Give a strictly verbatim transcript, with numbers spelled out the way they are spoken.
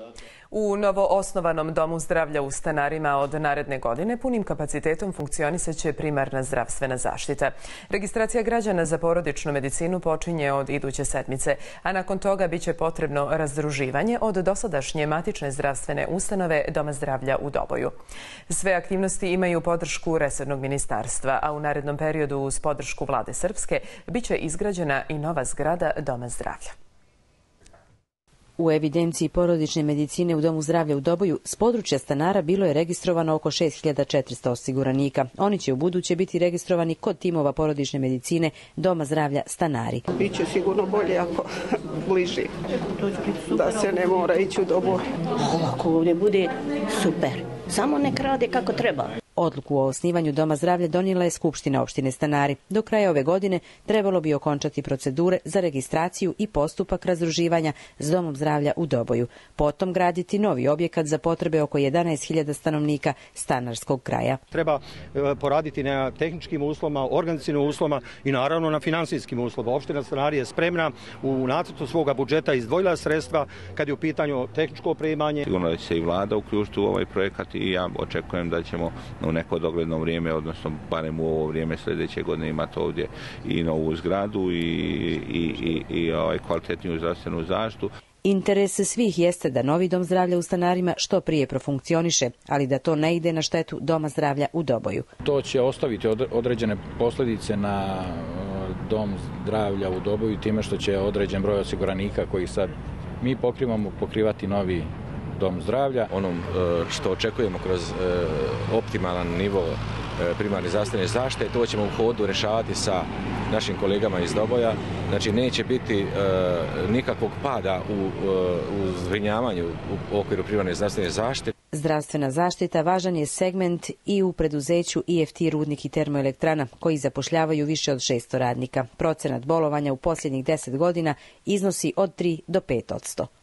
U novoosnovanom domu zdravlja u Stanarima od naredne godine punim kapacitetom funkcionisaće primarna zdravstvena zaštita. Registracija građana za porodičnu medicinu počinje od iduće sedmice, a nakon toga biće potrebno razdruživanje od dosadašnje matične zdravstvene ustanove Doma zdravlja u Doboju. Sve aktivnosti imaju podršku resornog ministarstva, a u narednom periodu uz podršku vlade Srpske biće izgrađena i nova zgrada Doma zdravlja. U evidenciji porodične medicine u Domu zdravlja u Doboju s područja Stanara bilo je registrovano oko šest hiljada četiristo osiguranika. Oni će u buduće biti registrovani kod timova porodične medicine Doma zdravlja Stanari. Biće sigurno bolje ako bliži, da se ne mora ići u Doboj. Ako ovdje bude super, samo nek rade kako treba. Odluku o osnivanju Doma zdravlja donijela je Skupština opštine Stanari. Do kraja ove godine trebalo bi okončati procedure za registraciju i postupak razdruživanja s Domom zdravlja u Doboju. Potom graditi novi objekat za potrebe oko jedanaest hiljada stanovnika stanarskog kraja. Treba poraditi na tehničkim uslovima, organizacijnim uslovima i naravno na finansijskim uslovima. Opština Stanari je spremna u nacrtu svoga budžeta izdvojila sredstva kad je u pitanju tehničko opremanje. Sigurno da će se i vlada uključiti u ovaj projekat i ja očekujem da ćemo u neko dogledno vrijeme, odnosno barem u ovo vrijeme sljedeće godine imati ovdje i novu zgradu i, i, i, i ovaj, kvalitetniju zdravstvenu zaštitu. Interes svih jeste da novi Dom zdravlja u Stanarima što prije profunkcioniše, ali da to ne ide na štetu Doma zdravlja u Doboju. To će ostaviti određene posljedice na Dom zdravlja u Doboju time što će određen broj osiguranika koji sad mi pokrivamo pokrivati novi Dom zdravlja. Ono što očekujemo kroz optimalan nivo primarne zdravstvene zaštite, to ćemo u hodu rješavati sa našim kolegama iz Doboja. Znači neće biti nikakvog pada u, u zbrinjavanju u okviru primarne zdravstvene zaštite. Zdravstvena zaštita važan je segment i u preduzeću I F T Rudnik i termoelektrana, koji zapošljavaju više od šesto radnika. Procenat bolovanja u posljednjih deset godina iznosi od tri do pet posto.